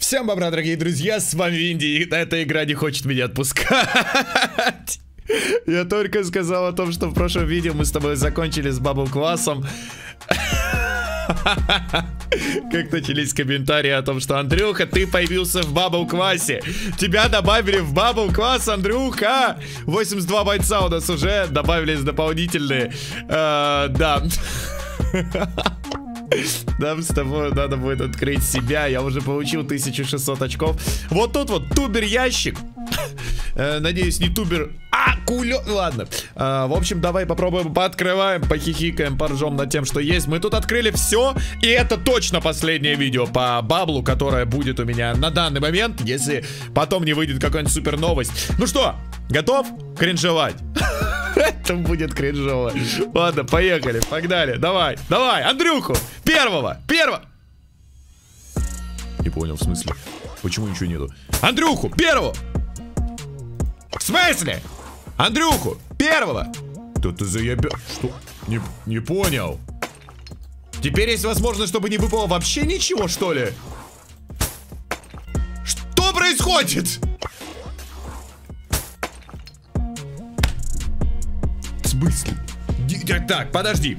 Всем бобра, дорогие друзья, с вами Винди, и эта игра не хочет меня отпускать. Я только сказал о том, что в прошлом видео мы с тобой закончили с бабл-классом. Как начались комментарии о том, что Андрюха, ты появился в бабл-классе. Тебя добавили в бабл-класс, Андрюха. 82 бойца у нас уже добавились дополнительные. Да. Нам с тобой надо будет открыть себя. Я уже получил 1600 очков. Вот тут вот тубер ящик. Надеюсь, не тубер. Кулё. Ладно. В общем, давай попробуем, пооткрываем, похихикаем, поржем над тем, что есть. Мы тут открыли все. И это точно последнее видео по баблу, которое будет у меня на данный момент, если потом не выйдет какая-нибудь супер новость. Ну что, готов кринжевать? Это будет кринжово. Ладно, поехали, погнали. Давай, давай, Андрюху, первого. Не понял, в смысле? Почему ничего нету? Андрюху, первого. В смысле? Андрюху, первого. Что ты заебал? Что? Не понял. Теперь есть возможность, чтобы не выпало вообще ничего, что ли? Что происходит? В смысле? Так, подожди.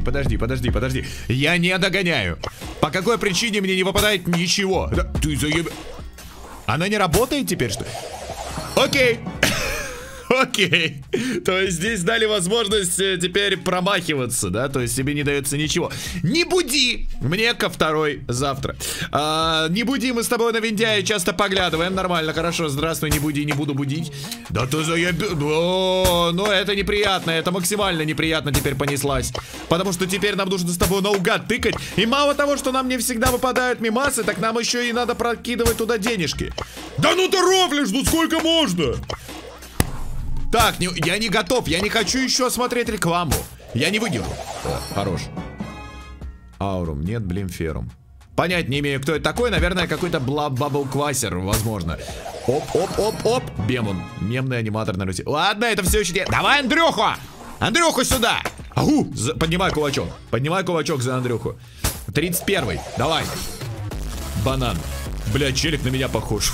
Я не догоняю. По какой причине мне не выпадает ничего? Да, ты заеб... Она не работает теперь, что ли? Окей. Окей. То есть здесь дали возможность теперь промахиваться, да? То есть тебе не дается ничего. Не буди! Мне ко второй завтра. Не буди, мы с тобой на Виндяе часто поглядываем. Нормально, хорошо, здравствуй, не буди, не буду будить. Да ты заебал. Ну это неприятно, это максимально неприятно теперь понеслась. Потому что теперь нам нужно с тобой наугад тыкать. И мало того, что нам не всегда выпадают мимасы, так нам еще и надо прокидывать туда денежки. Да ну ты рофлишь, ну сколько можно? Так, я не готов, я не хочу еще смотреть рекламу. Я не выдержу. Хорош. Аурум, нет, блин, ферум. Понять не имею, кто это такой. Наверное, какой-то бабл-классер, возможно. Оп. Бемон. Мемный аниматор на Руси. Ладно, это все еще... Давай, Андрюху! Андрюху сюда! Ау! Поднимай кулачок. Поднимай кулачок за Андрюху. 31-й. Давай. Банан. Бля, челик на меня похож.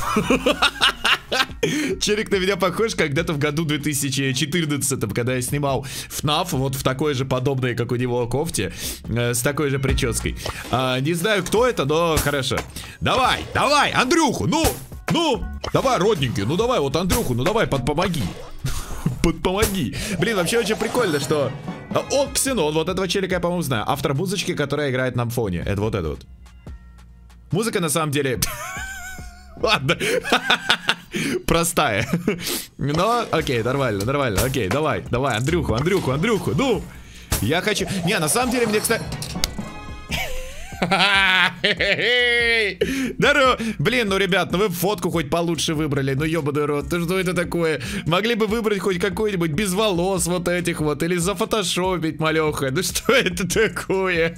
Челик на меня похож когда-то в году 2014, когда я снимал FNAF, вот в такой же подобной, как у него, кофте, с такой же прической. Не знаю, кто это, но хорошо. Давай, Андрюху, ну, давай, родненький, ну давай, вот Андрюху, ну давай, помоги. Подпомоги. Блин, вообще очень прикольно, что... О, Ксенон, вот этого челика я, по-моему, знаю. Автор музычки, которая играет на фоне. Это вот. Музыка, на самом деле... Ладно. Простая. Но, окей, нормально. Окей, давай, Андрюху. Ну, я хочу... Не, на самом деле мне, кстати... Здорово. Блин, ну, ребят, ну вы фотку хоть получше выбрали. Ну, ёбаный рот, ты что это такое? Могли бы выбрать хоть какой-нибудь без волос вот этих вот. Или зафотошопить, малёха. Ну, что это такое?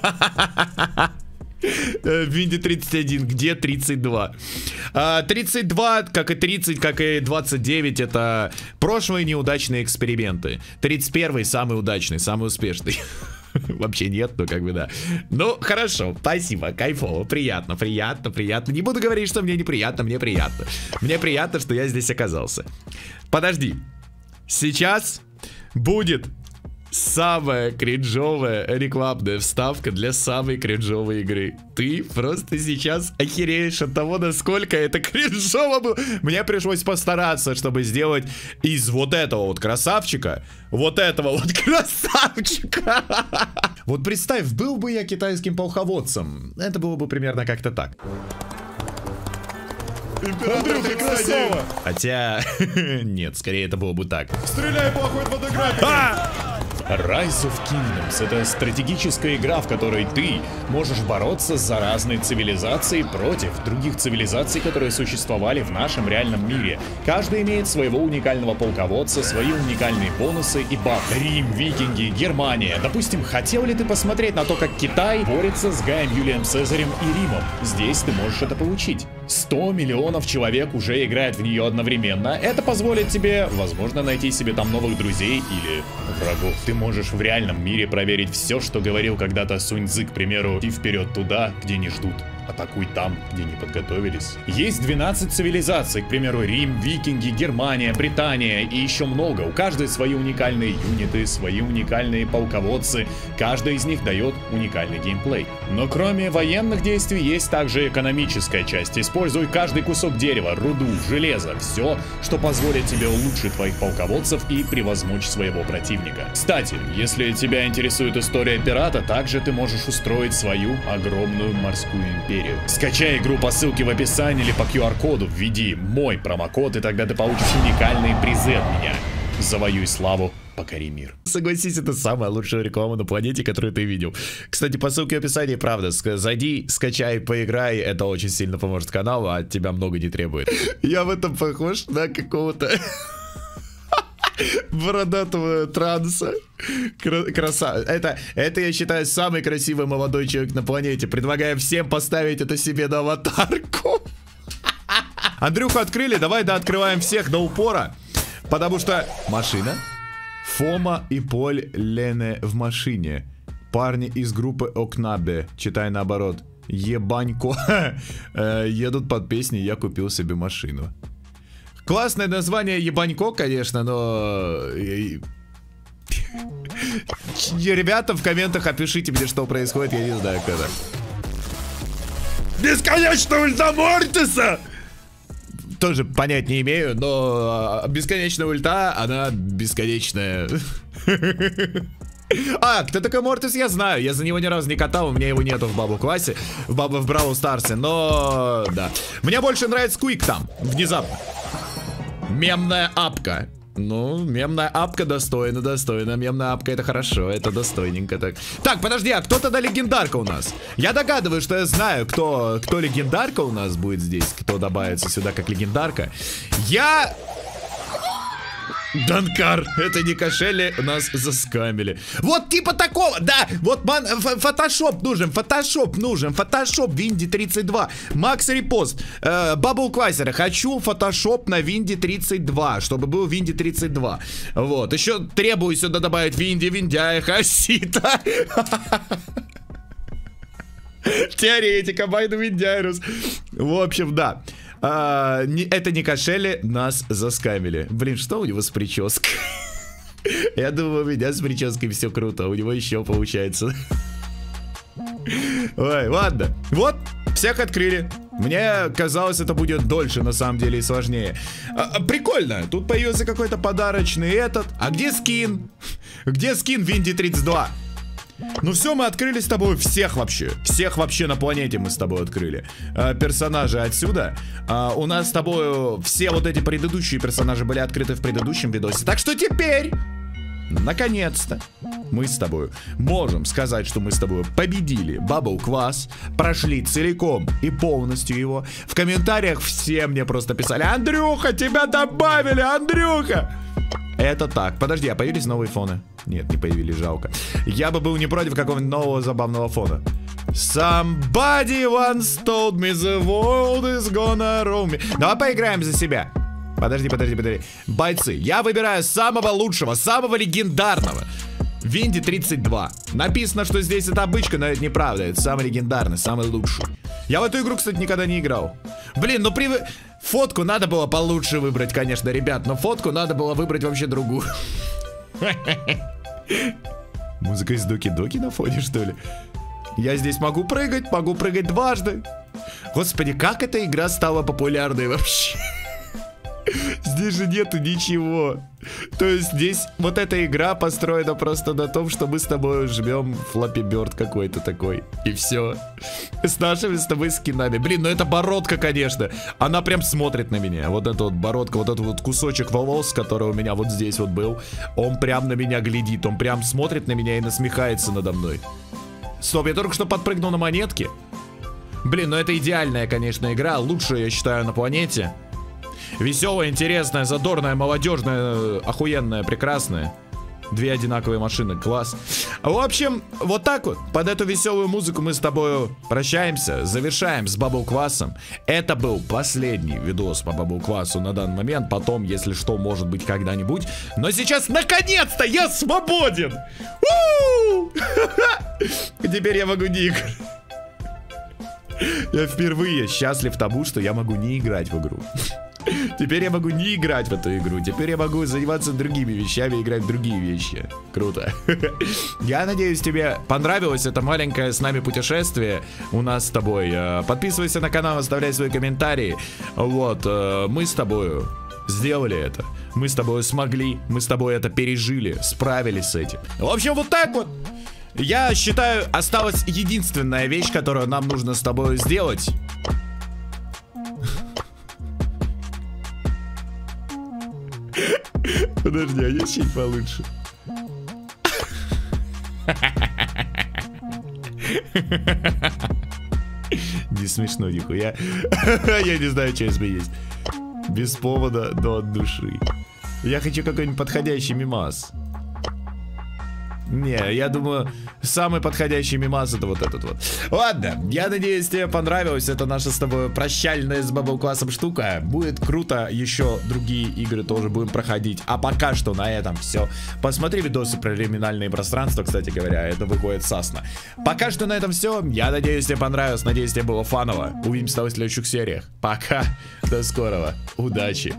Винди 31, где 32? 32, как и 30, как и 29, это прошлые неудачные эксперименты. 31 самый удачный, самый успешный. Вообще нет, ну как бы да. Ну, хорошо, спасибо, кайфово, приятно. Не буду говорить, что мне неприятно, мне приятно. Мне приятно, что я здесь оказался. Подожди. Сейчас будет... самая кринжовая рекламная вставка для самой кринжовой игры. Ты просто сейчас охереешь от того, насколько это кринжово было. Мне пришлось постараться, чтобы сделать из вот этого вот красавчика, вот красавчика. Вот представь, был бы я китайским полководцем. Это было бы примерно как-то так. Андрюха, красава! Хотя... Нет, скорее это было бы так. Стреляй, плохой фотографии! Rise of Kingdoms — это стратегическая игра, в которой ты можешь бороться за разные цивилизации против других цивилизаций, которые существовали в нашем реальном мире. Каждый имеет своего уникального полководца, свои уникальные бонусы и бафы. Рим, викинги, Германия. Допустим, хотел ли ты посмотреть на то, как Китай борется с Гаем Юлием Цезарем и Римом? Здесь ты можешь это получить. 100 миллионов человек уже играют в нее одновременно. Это позволит тебе, возможно, найти себе там новых друзей или врагов. Ты можешь в реальном мире проверить все, что говорил когда-то Сунь Цзы, к примеру, и вперед туда, где не ждут. атакуй там, где не подготовились. Есть 12 цивилизаций, к примеру, Рим, Викинги, Германия, Британия и еще много. У каждой свои уникальные юниты, свои уникальные полководцы. Каждый из них дает уникальный геймплей. Но кроме военных действий есть также экономическая часть. Используй каждый кусок дерева, руду, железо, все, что позволит тебе улучшить твоих полководцев и превозмочь своего противника. Кстати, если тебя интересует история пирата, также ты можешь устроить свою огромную морскую империю. Скачай игру по ссылке в описании или по QR-коду, введи мой промокод, и тогда ты получишь уникальные призы от меня. Завоюй славу, покори мир. Согласись, это самая лучшая реклама на планете, которую ты видел. Кстати, по ссылке в описании, правда, зайди, скачай, поиграй, это очень сильно поможет каналу, а от тебя много не требует. Я в этом похож на какого-то бородатого транса. Красава. Это, я считаю, самый красивый молодой человек на планете. Предлагаю всем поставить это себе на аватарку. Андрюху открыли, давай открываем всех до упора. Потому что машина. Фома и Поль Лене в машине. Парни из группы Окнабе. Читай наоборот. Ебанько. Едут под песни «Я купил себе машину». Классное название Ебанько, конечно, но... Ребята, в комментах опишите мне, что происходит, я не знаю, когда. Бесконечная ульта Мортиса! Тоже понять не имею, но бесконечная ульта, она бесконечная. А, кто такой Мортис, я знаю. Я за него ни разу не катал, у меня его нету в бабл-классе, в Бравл Старсе, но... Да. Мне больше нравится Куик там, внезапно. Мемная апка. Ну, мемная апка достойна. Мемная апка это хорошо, это достойненько так. Так, подожди, а кто тогда легендарка у нас? Я догадываюсь, что я знаю, кто легендарка у нас будет здесь. Кто добавится сюда как легендарка. Я... Данкар, это не кошели, нас заскамили. Вот типа такого, да, вот фотошоп нужен, фотошоп Винди 32, Макс репост, Бабл Классера, хочу фотошоп на Винди 32, чтобы был Винди 32. Вот, еще требую сюда добавить Винди, Виндяя, Хасита. Теоретика, Байду Виндяйрус. В общем, да. Это не кошели, нас заскамили. Блин, что у него с прической? Я думаю, у меня с прической все круто, у него еще получается. Ой, ладно. Вот, всех открыли. Мне казалось, это будет дольше, на самом деле, и сложнее. Прикольно, тут появился какой-то подарочный этот. А где скин? Где скин Винди 32? Ну все, мы открыли с тобой всех вообще на планете мы с тобой открыли. Персонажи отсюда. У нас с тобой все вот эти предыдущие персонажи были открыты в предыдущем видосе. Так что теперь, наконец-то, мы с тобой можем сказать, что мы с тобой победили Bubble Class, прошли целиком и полностью его. В комментариях все мне просто писали: Андрюха, тебя добавили, Андрюха! Это так. Подожди, а появились новые фоны? Нет, не появились, жалко. Я бы был не против какого-нибудь нового забавного фона. Somebody once told me the world is gonna roll me. Давай поиграем за себя. Подожди. Бойцы, я выбираю самого лучшего, самого легендарного. Винди 32. Написано, что здесь это обычка, но это неправда. Это самый легендарный, самый лучший. Я в эту игру, кстати, никогда не играл. Блин, ну фотку надо было получше выбрать, конечно, ребят. Но фотку надо было выбрать вообще другую. Музыка из Доки-Доки на фоне, что ли? Я здесь могу прыгать дважды. Господи, как эта игра стала популярной вообще? Здесь же нету ничего. То есть здесь вот эта игра построена просто на том, что мы с тобой жмем Flappy Bird какой-то такой. И все. С нашими с тобой скинами. Блин, ну это бородка, конечно. Она прям смотрит на меня. Вот эта вот бородка, вот этот вот кусочек волос, который у меня вот здесь вот был. Он прям на меня глядит. Он прям смотрит на меня и насмехается надо мной. Стоп, я только что подпрыгнул на монетки. Блин, ну это идеальная, конечно, игра. Лучшая, я считаю, на планете. Веселая, интересная, задорная, молодежная, охуенная, прекрасная. Две одинаковые машины, класс. В общем, вот так вот. Под эту веселую музыку мы с тобой прощаемся. Завершаем с Bubble Class'ом. Это был последний видос по Bubble Class'у на данный момент. Потом, если что, может быть, когда-нибудь. Но сейчас, наконец-то, я свободен! Теперь я могу не играть. Я впервые счастлив тому, что я могу не играть в игру. Теперь я могу не играть в эту игру. Теперь я могу заниматься другими вещами, играть в другие вещи. Круто. Я надеюсь, тебе понравилось это маленькое с нами путешествие у нас с тобой. Подписывайся на канал, оставляй свои комментарии. Вот, мы с тобою сделали это. Мы с тобой смогли, мы с тобой это пережили, справились с этим. В общем, вот так вот. Я считаю, осталась единственная вещь, которую нам нужно с тобой сделать. Подожди, а есть чуть получше? Не смешно нихуя. Я не знаю, что из меня есть. Без повода, но от души. Я хочу какой-нибудь подходящий мимас. Не, я думаю, самый подходящий мимас это вот этот вот. Ладно, я надеюсь, тебе понравилось. Это наша с тобой прощальная с Бабл Классом штука. Будет круто, еще другие игры тоже будем проходить. А пока что на этом все. Посмотри видосы про лиминальные пространства, кстати говоря, это выходит сасно. Пока что на этом все. Я надеюсь, тебе понравилось, надеюсь, тебе было фаново. Увидимся в следующих сериях. Пока, до скорого, удачи.